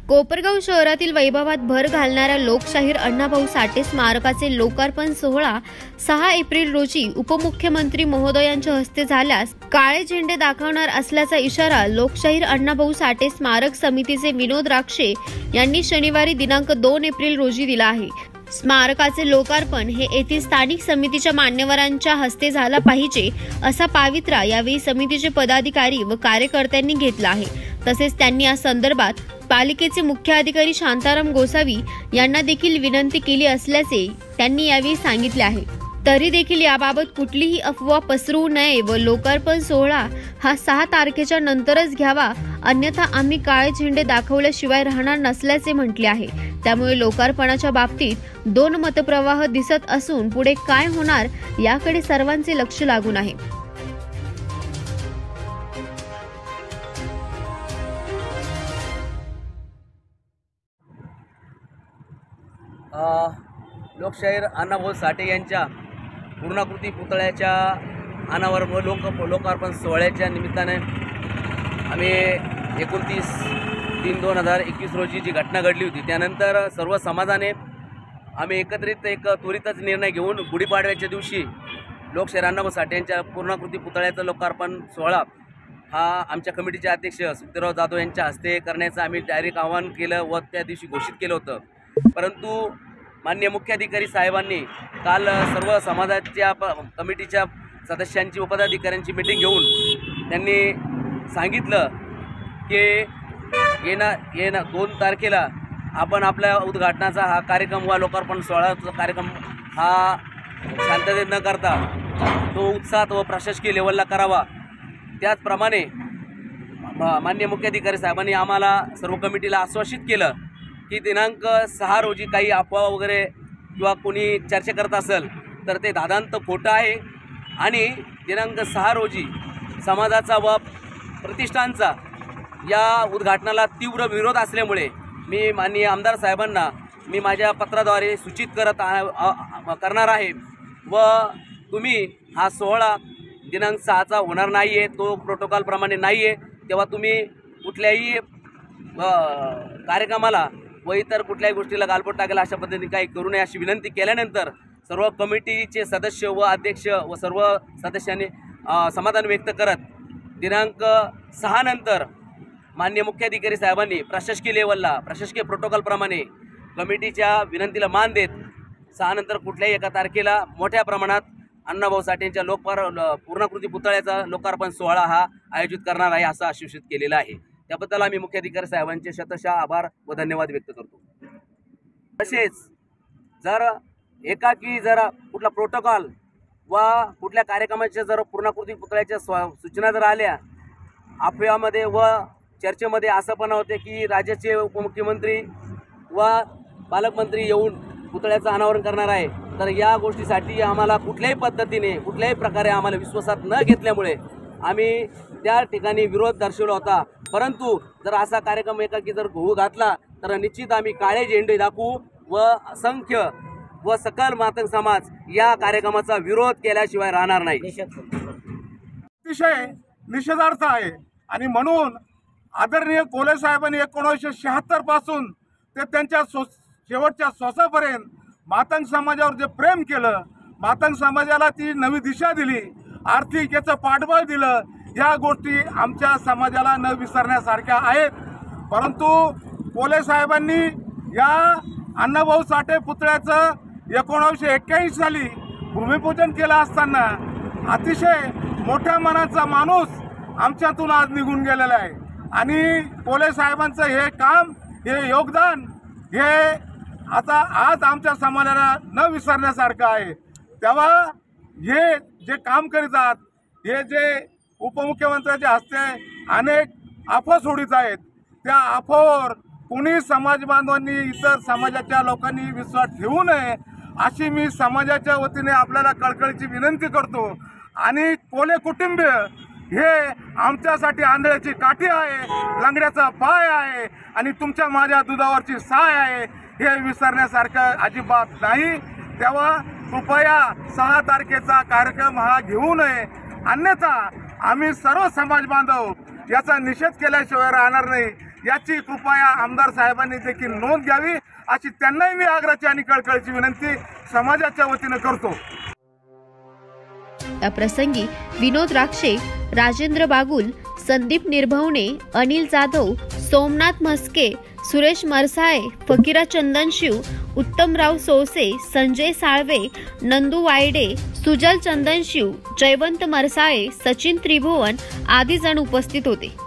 कोपरगाव शहरातील वैभवात भर घालणाऱ्या लोकशाहीर अण्णाभाऊ साठे स्मारकाचे लोकार्पण सोहळा 6 एप्रिल रोजी उपमुख्यमंत्री महोदयांच्या हस्ते झाल्यास काळे झेंडे दाखवणार असल्याचा इशारा लोकशाहीर अण्णाभाऊ साठे स्मारक समितीचे विनोद राक्षे यांनी शनिवारी दिनांक 2 एप्रिल रोजी दिला आहे। स्मारकाचे लोकार्पण हे येथील स्थानिक समितीच्या मान्यवरांच्या हस्ते झाला पाहिजे असा पावित्रा यावेळी समितीचे पदाधिकारी व कार्यकर्त्यांनी घेतला आहे। तसेच त्यांनी या संदर्भात पालिकेचे मुख्य अधिकारी शांताराम गोसावी यांना देखील विनंती केली असल्याचे त्यांनी यावेळी सांगितले आहे। तरी देखील याबाबत कुठलीही अफवा पसरवू नये व लोकार्पण सोहळा हा 6 तारखेच्या नंतरच घ्यावा, अन्यथा आम्ही काळे झेंडे दाखवल्याशिवाय राहणार नसल्याचे म्हटले आहे। त्यामुळे लोकार्पणाच्या बाबतीत 2 मतप्रवाह दिसत असून पुढे काय होणार याकडे सर्वांचे लक्ष लागून आहे। लोकशाहीर अण्णाभाऊ साठे यांच्या पूर्णाकृती पुतळ्याच्या अनावरण व लोकार्पण सोहळ्याच्या निमित्ताने आम्ही 29/3/2021 रोजी जी घटना घडली होती त्यानंतर सर्व समाजाने आम्ही एकत्रित एक त्वरितच निर्णय घेऊन गुढीपाडव्याच्या दिवशी लोकशाहीर अण्णाभाऊ साठे यांच्या पूर्णाकृती पुतळ्याचं लोकार्पण सोहळा हा आमच्या कमिटीचे अध्यक्ष सुखदेवराव जाधव यांच्या हस्ते करण्याचं आम्ही डायरेक्ट आवाहन केलं व त्या दिवशी घोषित केलं होतं। परंतु माननीय मुख्याधिकारी साहेबांनी काल सर्व समाजाच्या कमिटीच्या सदस्यांची व पदाधिकाऱ्यांची मीटिंग घेऊन त्यांनी सांगितलं की येणा 2 तारखेला आपण आपल्या उद्घाटनाचा हा कार्यक्रम व लोकार्पण सोहळ्याचा कार्यक्रम हा शांततेत न करता तो उत्साहात व प्रशासकीय लेवलला करावा। त्याचप्रमाणे माननीय मुख्याधिकारी साहेबांनी आम्हाला सर्व कमिटीला आश्वासित केलं की दिनांक 6 रोजी काही अफवा वगैरे किंवा कोणी चर्चा करत असेल तर ते दादांत खोटं आहे आणि दिनांक 6 रोजी समाजाचा व प्रतिष्ठानचा या उद्घाटनाला तीव्र विरोध असल्यामुळे मी माननीय आमदार साहेबांना मी माझ्या पत्राद्वारे सूचित करणार आहे व तुम्ही हा सोहळा दिनांक 6चा होणार नाही आहे, तो प्रोटोकॉलप्रमाणे नाही आहे, तेव्हा तुम्ही कुठल्याही कार्यक्रमाला व इतर कुठल्याही गोष्टीला गालबोट टाकेल अशा पद्धतीने काही करू नये अशी विनंती केल्यानंतर सर्व कमिटीचे सदस्य व अध्यक्ष व सर्व सदस्यांनी समाधान व्यक्त करत दिनांक 6 नंतर माननीय मुख्याधिकारी साहेबांनी प्रशासकीय लेवलला प्रशासकीय प्रोटोकॉलप्रमाणे कमिटीच्या विनंतीला मान देत 6 नंतर कुठल्याही एका तारखेला मोठ्या प्रमाणात अण्णाभाऊ साठे यांच्या पूर्णाकृती पुतळ्याचा लोकार्पण सोहळा हा आयोजित करणार आहे असं आश्वासित केलेलं आहे। त्याबद्दल आम्ही मुख्याधिकारी साहेबांचे शतशः आभार व धन्यवाद व्यक्त करतो। तसेच जर एकाकी जर कुठला प्रोटोकॉल व कुठल्या कार्यक्रमाच्या जर पूर्णाकृती पुतळ्याच्या सूचना जर आल्या अफव्यामध्ये व चर्चेमध्ये असं पण होते की राज्याचे उपमुख्यमंत्री व पालकमंत्री येऊन पुतळ्याचं अनावरण करणार आहे, तर या गोष्टीसाठी आम्हाला कुठल्याही पद्धतीने कुठल्याही प्रकारे आम्हाला विश्वासात न घेतल्यामुळे आम्ही त्या ठिकाणी विरोध दर्शवला होता। परंतु जर असा कार्यक्रम एकाकी जर होऊ घातला तर निश्चित आम्ही काळे झेंडे दाखवू व असंख्य व सकल मातंग समाज या कार्यक्रमाचा विरोध केल्याशिवाय राहणार नाही। अतिशय निषेधार्थ आहे आणि म्हणून आदरणीय कोले साहेबांनी 1976 पासून ते त्यांच्या शेवटच्या श्वासापर्यंत मातंग समाजावर जे प्रेम केलं, मातंग समाजाला ती नवी दिशा दिली, आर्थिक याचं पाठबळ दिलं, या गोष्टी आमच्या समाजाला न विसरण्यासारख्या आहेत। परंतु कोले साहेबांनी या अण्णाभाऊ साठे पुतळ्याचं 1981 साली भूमिपूजन केलं असताना अतिशय मोठ्या मनाचा माणूस आमच्यातून आज निघून गेलेला आहे आणि कोले साहेबांचं हे काम, हे योगदान हे आता आज आमच्या समाजाला न विसरण्यासारखं आहे। तेव्हा हे जे काम करीत आहात, हे जे उपमुख्यमंत्र्यांच्या हस्ते अनेक अफवा सोडित आहेत, त्या अफवावर कुणी समाज बांधवांनी इतर समाजाच्या लोकांनी विश्वास ठेवू नये अशी मी समाजाच्या वतीने आपल्याला कळकळीची विनंती करतो। आणि कोले कुटुंबीय हे आमच्यासाठी आंधळ्याची काठी आहे, लंगड्याचा पाय आहे आणि तुमच्या माझ्या दुधावरची साय आहे, हे विसरण्यासारखं अजिबात नाही। तेव्हा कृपया 6 तारखेचा कार्यक्रम हा घेऊ नये, अन्यथा आम्ही सर्व समाज बांधव याचा निषेध केल्याशिवाय राहणार नाही। याची कृपया आमदार साहेबांनी देखील नोंद घ्यावी अशी त्यांनाही मी आग्रहाची आणि कळकळीची विनंती समाजाच्या वतीनं करतो। या प्रसंगी विनोद राक्षे, राजेंद्र बागुल, संदीप निर्भवणे, अनिल जाधव, सोमनाथ म्हस्के, सुरेश मरसाळे, फकीरा चंदनशिव, उत्तमराव सोळसे, संजय साळवे, नंदू वायडे, सुजल चंदनशिव, जयवंत मरसाळे, सचिन त्रिभुवन आदी जण उपस्थित होते।